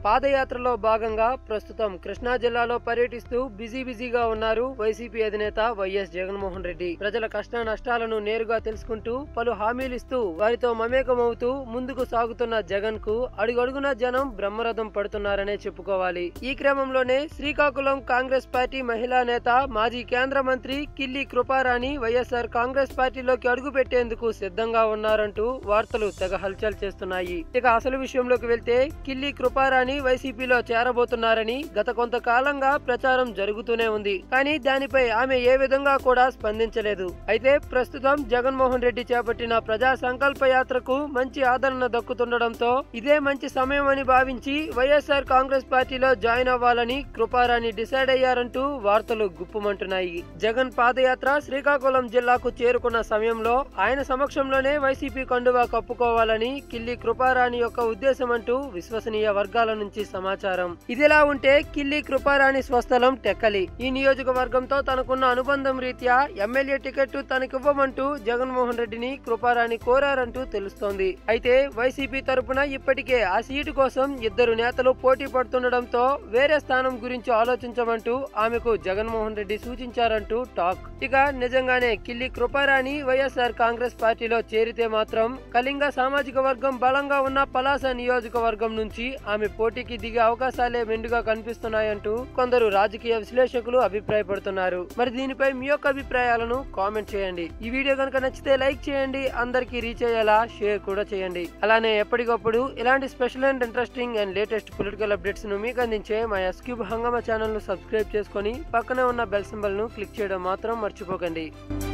పాదయాత్రలో భాగంగా ప్రస్తుతం కృష్ణా జిల్లాలో పర్యటిస్తూ బిజీగా ఉన్నారు వైసీపీ అధినేత వైఎస్ జగన్మోహన్ రెడ్డి. ప్రజల కష్ట నష్టాలను నేరుగా తెలుసుకుంటూ పలు హామీలిస్తూ వారితో మమేకమవుతూ ముందుకు సాగుతున్న జగన్ కు అడుగడుగున జనం బ్రహ్మరథం పడుతున్నారనే చెప్పుకోవాలి. ఈ క్రమంలోనే శ్రీకాకుళం కాంగ్రెస్ పార్టీ మహిళా నేత మాజీ కేంద్ర మంత్రి కిల్లి కృపారాణి వైఎస్ఆర్ కాంగ్రెస్ పార్టీలోకి అడుగు పెట్టేందుకు సిద్ధంగా ఉన్నారంటూ వార్తలు తెగ హల్చల్ చేస్తున్నాయి. ఇక అసలు విషయంలోకి వెళ్తే కిల్లి కృపారాణి వైసీపీలో చేరబోతున్నారని గత కొంతకాలంగా ప్రచారం జరుగుతూనే ఉంది. కానీ దానిపై ఆమె ఏ విధంగా కూడా స్పందించలేదు. అయితే ప్రస్తుతం జగన్మోహన్ రెడ్డి చేపట్టిన ప్రజా సంకల్ప యాత్రకు మంచి ఆదరణ దక్కుతుండటంతో ఇదే మంచి సమయం అని భావించి వైఎస్ఆర్ కాంగ్రెస్ పార్టీలో జాయిన్ అవ్వాలని కృపారాణి డిసైడ్ అయ్యారంటూ వార్తలు గుప్పుమంటున్నాయి. జగన్ పాదయాత్ర శ్రీకాకుళం జిల్లాకు చేరుకున్న సమయంలో ఆయన సమక్షంలోనే వైసీపీ కండువా కప్పుకోవాలని కిల్లి కృపారాణి యొక్క ఉద్దేశం అంటూ విశ్వసనీయ వర్గాల నుంచి సమాచారం. ఇదిలా ఉంటే కిల్లి కృపారాణి స్వస్థలం టెక్కలి. ఈ నియోజకవర్గంతో తనకున్న అనుబంధం రీత్యా ఎమ్మెల్యే టికెట్ తనకివ్వమంటూ జగన్మోహన్ రెడ్డిని కృపారాణి కోరారంటూ తెలుస్తోంది. అయితే వైసీపీ తరపున ఇప్పటికే ఆ సీటు కోసం ఇద్దరు నేతలు పోటీ పడుతుండటంతో వేరే స్థానం గురించి ఆలోచించమంటూ ఆమెకు జగన్మోహన్ రెడ్డి సూచించారంటూ టాక్. ఇక నిజంగానే కిల్లి కృపారాణి వైఎస్ఆర్ కాంగ్రెస్ పార్టీలో చేరితే మాత్రం కళింగ సామాజిక వర్గం బలంగా ఉన్న పలాస నియోజకవర్గం నుంచి ఆమె పోటీకి దిగే అవకాశాలే మెండుగా కనిపిస్తున్నాయంటూ కొందరు రాజకీయ విశ్లేషకులు అభిప్రాయపడుతున్నారు. మరి దీనిపై మీ యొక్క అభిప్రాయాలను కామెంట్ చేయండి. ఈ వీడియో కనుక నచ్చితే లైక్ చేయండి, అందరికీ రీచ్ అయ్యేలా షేర్ కూడా చేయండి. అలానే ఎప్పటికప్పుడు ఇలాంటి special and interesting and latest political updates ను మీకు అందించే మా ఎస్క్యూబ్ హంగామా ఛానల్ ను సబ్స్క్రైబ్ చేసుకుని పక్కనే ఉన్న బెల్ సింబల్ ను క్లిక్ చేయడం మాత్రం మర్చిపోకండి.